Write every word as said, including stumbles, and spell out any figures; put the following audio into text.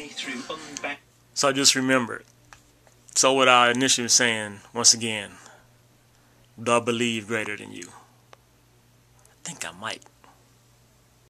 So I just remembered. So what I initially was saying, once again, do I believe greater than you? I think I might.